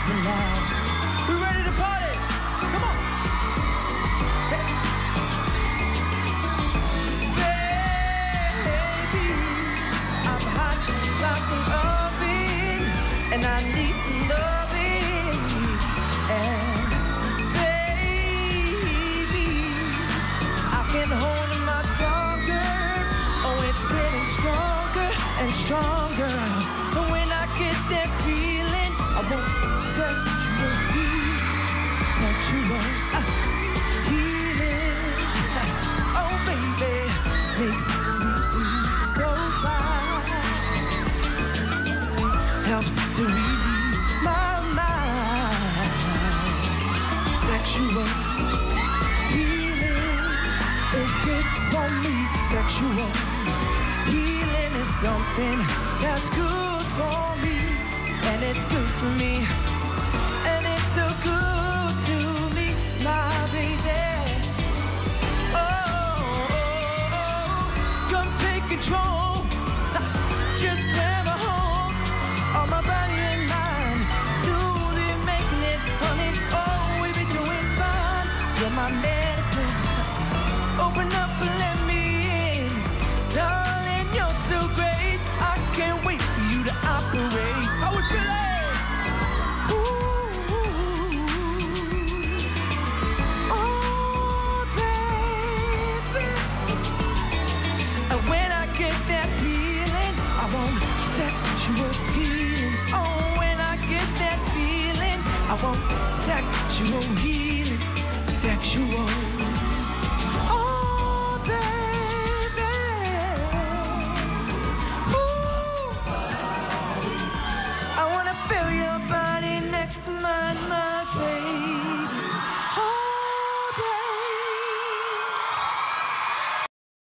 tonight. We ready to party? Come on. Hey. Baby, I'm hot just like an oven, and I need some loving. And baby, I can hold it much longer. Oh, it's getting stronger and stronger. But when I get that feeling, I won't sexual healing. Oh, baby, makes me feel so fine. Helps to relieve my mind. Sexual healing is good for me. Sexual healing is something that's good for me, and it's good for me, and it's so good to me, my baby. Oh, come take control. Just grab a hold on my body and mind. Soon we're making it, honey. Oh, we be doing fine. You're my medicine. Open up and let me in, darling. You're so great. I can't wait for you to operate. How we feeling? Ooh, oh baby. And when I get that feeling, I want sexual healing. Oh, when I get that feeling, I want sexual healing. Sexual. Oh, baby. Ooh. I wanna feel your body next to mine.